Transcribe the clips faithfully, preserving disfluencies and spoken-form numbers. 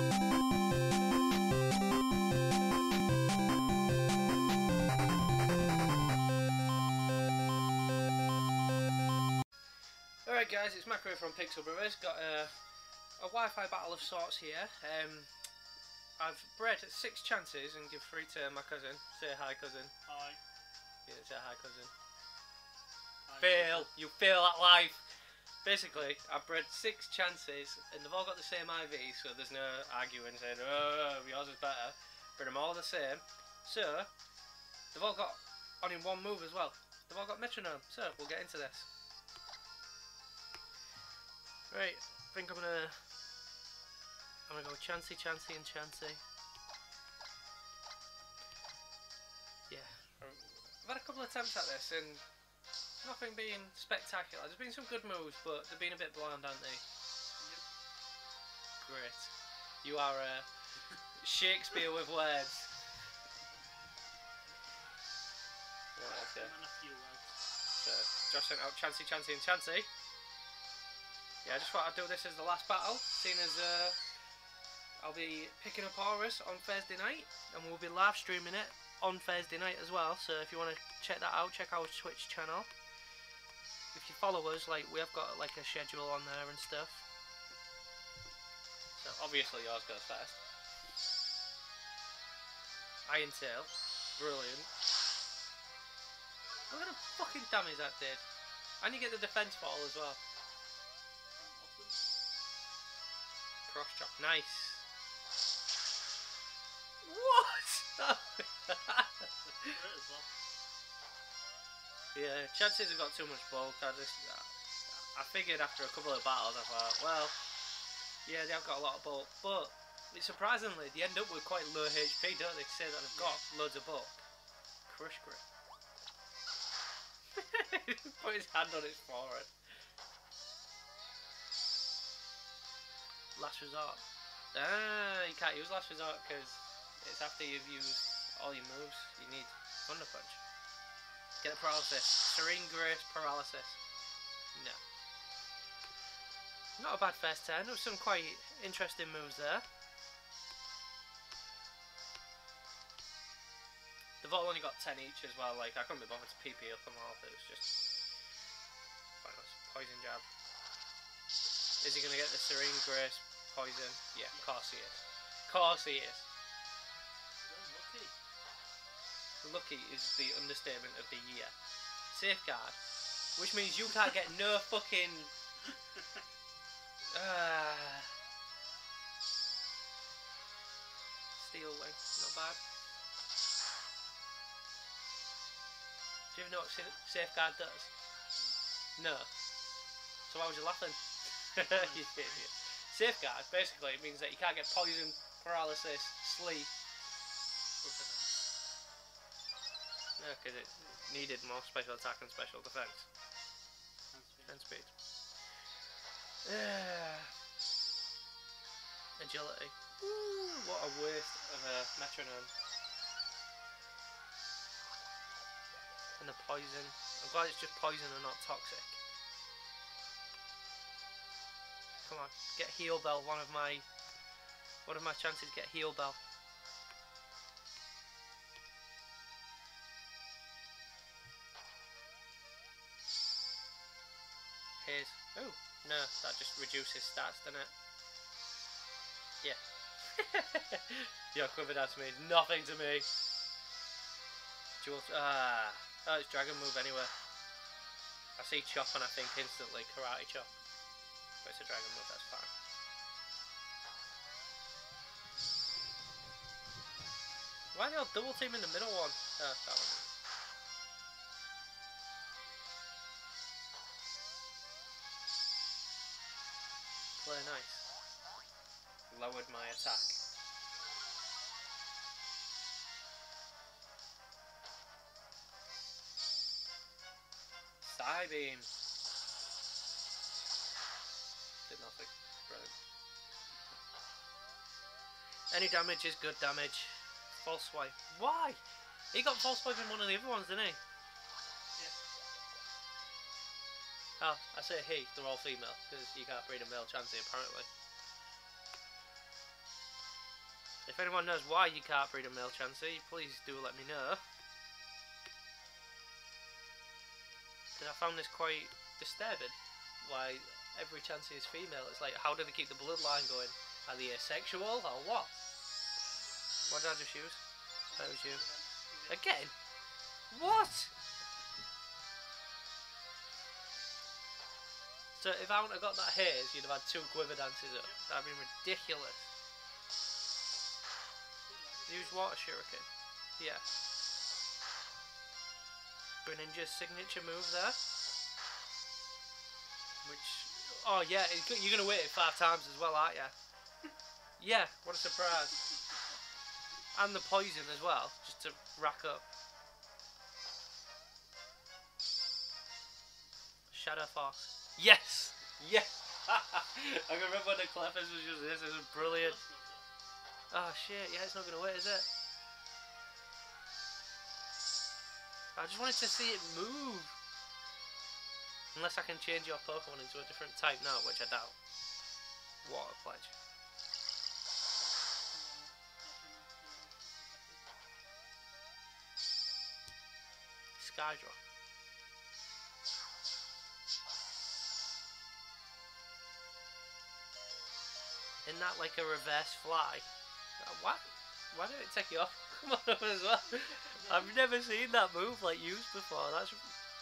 Alright guys, it's Macro from Pixel Brothers. Got a, a Wi-Fi battle of sorts here. Um, I've bred six chances and give three to my cousin. Say hi, cousin. Hi. Yeah, say hi, cousin. Hi, Fail! cousin. You fail at life! Basically, I've bred six chances and they've all got the same I V, so there's no arguing saying, oh, yours is better. But them all the same. So, they've all got on in one move as well. They've all got metronome, so we'll get into this. Right, I think I'm gonna I'm gonna go Chansey, Chansey and Chansey. Yeah. I've had a couple of attempts at this and nothing being spectacular. There's been some good moves, but they've been a bit bland, haven't they? Yep. Great. You are uh, Shakespeare with words. Right, okay. And a few words. So, Josh sent out Chansey, Chansey and Chansey. Yeah, I just thought I'd do this as the last battle, seeing as uh, I'll be picking up Horus on Thursday night, and we'll be live streaming it on Thursday night as well. So if you want to check that out, check our Twitch channel. If you follow us, like we have got like a schedule on there and stuff. So obviously yours goes first. Iron Tail, brilliant. Look at the fucking damage that did, and you get the defense ball as well. Cross chop, nice. What? Yeah, chances have got too much bulk. I just, I figured after a couple of battles, I thought, well, yeah, they have got a lot of bulk, but surprisingly, they end up with quite low H P, don't they? To say that they've got yeah. loads of bulk. Crush grip. Put his hand on his forehead. Last resort. Ah, you can't use last resort because it's after you've used all your moves. You need Thunder Punch. Get a paralysis. Serene Grace paralysis. No. Not a bad first turn. There was some quite interesting moves there. They've all only got ten each as well. Like I couldn't be bothered to P P up them all. It was just quite nice. Poison jab. Is he going to get the Serene Grace poison? Yeah, of course he is. Of course he is. Lucky. Lucky is the understatement of the year. Safeguard, which means you can't get no fucking... uh, Steel Wing, not bad. Do you even know what Safeguard does? No. So why was you laughing? You idiot. Safeguard basically means that you can't get poison, paralysis, sleep. No, because it needed more special attack and special defense. And speed. Yeah. Agility. Ooh, what a waste of a metronome. And the poison. I'm glad it's just poison and not toxic. Come on, get Heal Bell. One of my, one of my chances to get Heal Bell. Here's, oh no, that just reduces stats, doesn't it? Yeah. Your quiver dance means nothing to me. Dual, ah, oh, it's dragon move anyway. I see chop and I think instantly karate chop. But it's a dragon move, that's fine. Why are they all double team in the middle one? Oh, that one. Play nice. Lowered my attack. Psybeam. Did nothing. Brilliant. Any damage is good damage. False swipe. Why? He got false swipe in one of the other ones, didn't he? Yeah. Oh, I say he, they're all female, because you can't breed a male Chansey apparently. If anyone knows why you can't breed a male Chansey, please do let me know. Because I found this quite disturbing. Why every Chansey is female. It's like, how do they keep the bloodline going? Are they asexual or what? What did I just use? That was you. Again? What? So if I wouldn't have got that haze, you'd have had two quiver dances up. That'd been ridiculous. Use water shuriken. Yeah. Greninja's signature move there. Which, oh yeah, you're gonna wait it five times as well, aren't you? Yeah, what a surprise. And the poison as well, just to rack up. Shadow Fox. Yes! Yes! I can remember when the Clefairs was just this, this was brilliant. Oh shit, yeah, it's not gonna wait, is it? I just wanted to see it move. Unless I can change your Pokemon into a different type now, which I doubt. Water Pledge. Skydra. Isn't that like a reverse fly? What? Why did it take you off? Come on over as well. I've never seen that move like used before. That's.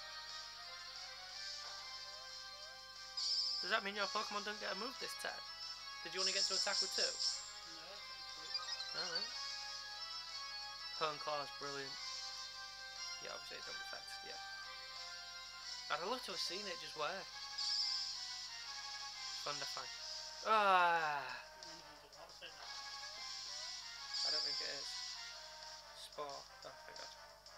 Does that mean your Pokemon don't get a move this turn? Did you only get to attack with two? No, Alright. Hone Claw is brilliant. Yeah, obviously it don't affect. Yeah. I'd love to have seen it just work. Thunderfang. Ah. I don't think it is. Spore. Oh, thank God.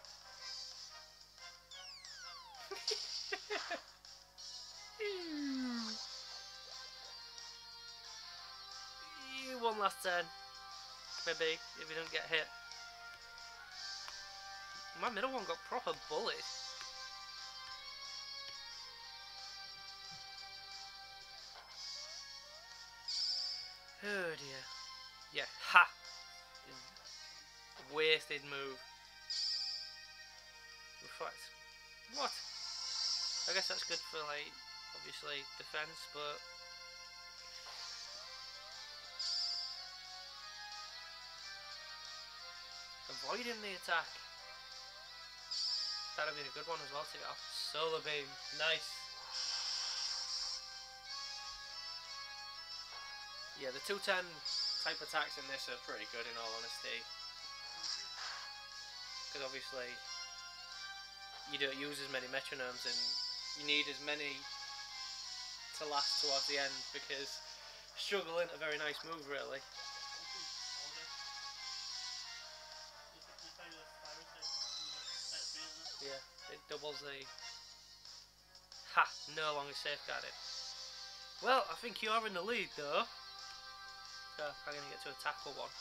One last turn. Maybe, if you don't get hit. My middle one got proper bullied. Oh dear. Yeah, ha! Wasted move. Reflect. What? I guess that's good for, like, obviously defense, but avoiding the attack. That'd be a good one as well to get off. Solar Beam. Nice. Yeah, the two ten type attacks in this are pretty good in all honesty. Because obviously you don't use as many metronomes and you need as many to last towards the end, because struggle isn't a very nice move really. Yeah, it doubles the... Ha! No longer safeguarded. Well, I think you are in the lead though. So I'm going to get to attack for one.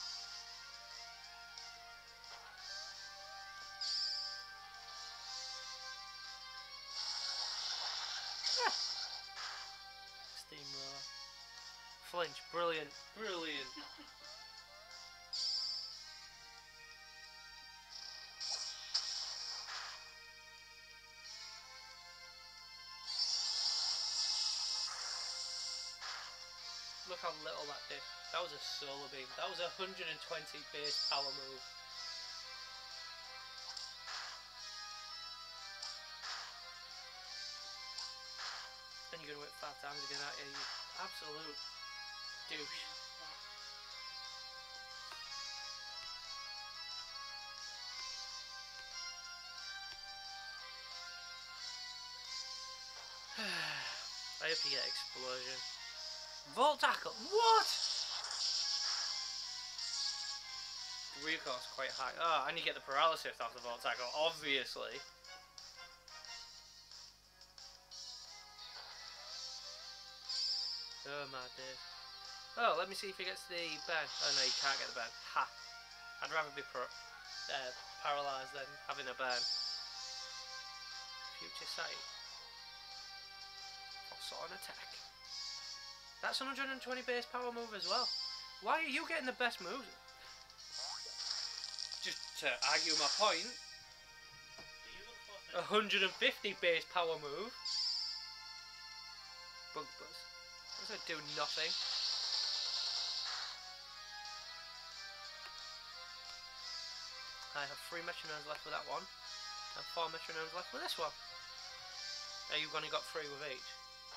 Ah. Steamroller. Flinch, brilliant, brilliant. Look how little that did. That was a Solar Beam. That was a one hundred twenty base power move. And you're going to hit five times again, aren't you? You absolute douche. I hope you get Explosion. Volt Tackle! What? The recoil's quite high. Oh, and you get the paralysis off the Volt Tackle, obviously. Oh my days. Oh, let me see if he gets the burn. Oh no, you can't get the burn. Ha! I'd rather be pro uh, paralysed than having a burn. Future Sight. What's on attack? That's one hundred twenty base power move as well. Why are you getting the best moves? to argue my point, a one hundred fifty base power move. Bug Buzz. Does it do nothing? I have three metronomes left with that one, and four metronomes left with this one. Are you only got three with each?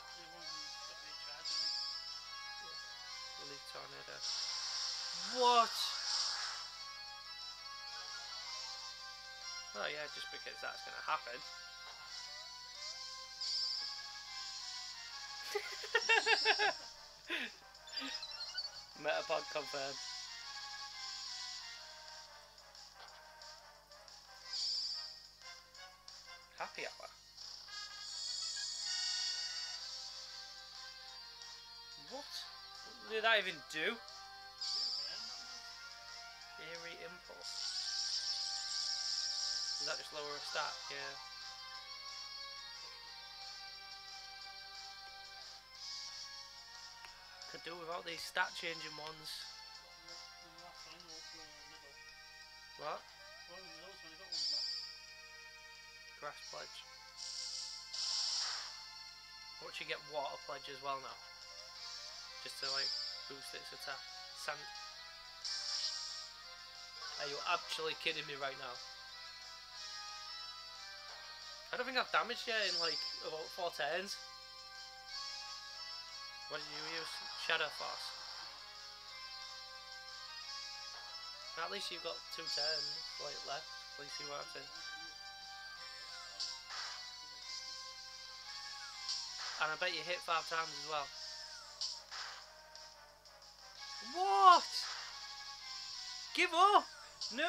Leaf Tornado. What? Oh yeah, just because that's going to happen. Metapod confirmed. Happy hour. What? What did that even do? Eerie Impulse. Does that just lower a stat? Yeah. Could do without these stat changing ones. What? Grass Pledge. What should get Water Pledge as well now? Just to like boost its attack. Sand. Are you actually kidding me right now? I don't think I've damaged yet in like about four turns. What did you use? Shadow Force. At least you've got two turns like left. At least you want to. And I bet you hit five times as well. What? Give up! No!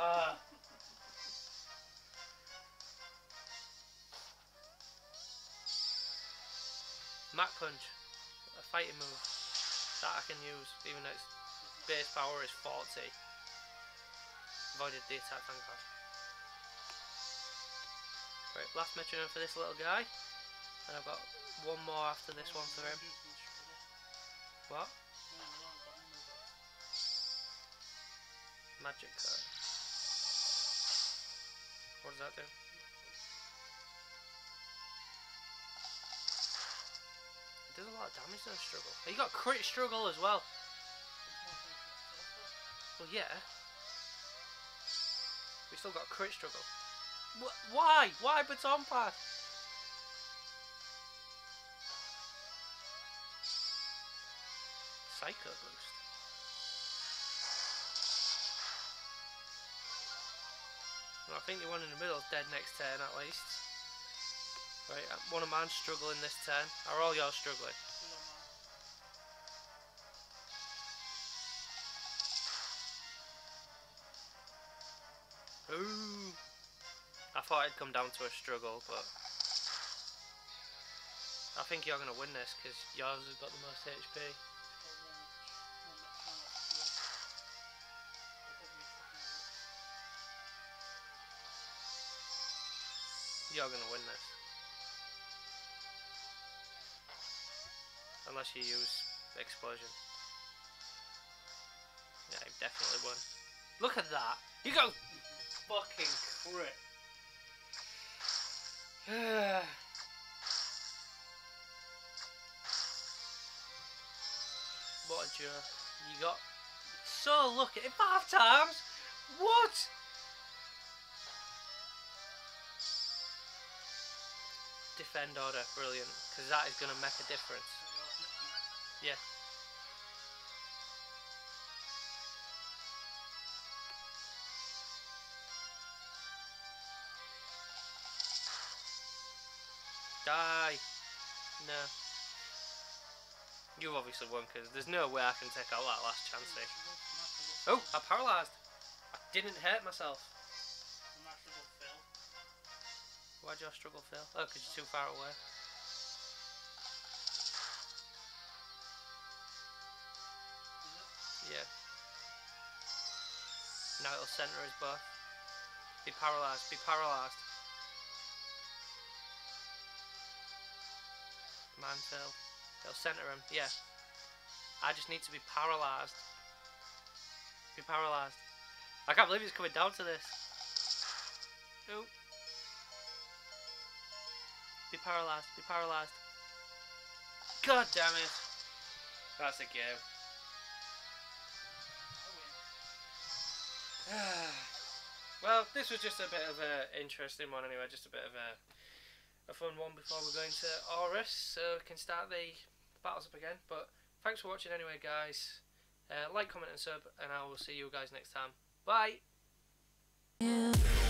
Mach Punch. A fighting move that I can use even though its base power is forty. Avoided the attack, thank God. Right, last metronome for this little guy. And I've got one more after this one for him. What? Magic card. What does that do? It does a lot of damage to the struggle. Oh, you got crit struggle as well. Well, yeah. We still got crit struggle. Wh why? Why baton pass? Psycho boost. Well, I think the one in the middle is dead next turn at least. Right, one of mine's struggling this turn. Are all yours struggling? Ooh. I thought it'd come down to a struggle, but I think you're going to win this because yours has got the most H P. You're going to win this. Unless you use Explosion. Yeah, you've definitely won. Look at that! You go fucking crit! What a jerk. You got so lucky. Five times? What? Defend order, brilliant, because that is going to make a difference. Yeah. Die. No. You've obviously won because there's no way I can take out that last chance. Oh, I paralysed. I didn't hurt myself. Why'd your struggle fail? Oh, because you're too far away. Yeah. Now it'll centre us both. Be paralysed, be paralysed. Mine failed. It'll centre him, yeah. I just need to be paralysed. Be paralysed. I can't believe it's coming down to this. Oh. Be paralysed, be paralysed. God damn it. That's a game. Well, this was just a bit of an interesting one anyway, just a bit of a, a fun one before we go into Aurus, so we can start the battles up again. But thanks for watching anyway, guys. Uh, like, comment and sub, and I will see you guys next time. Bye! Yeah.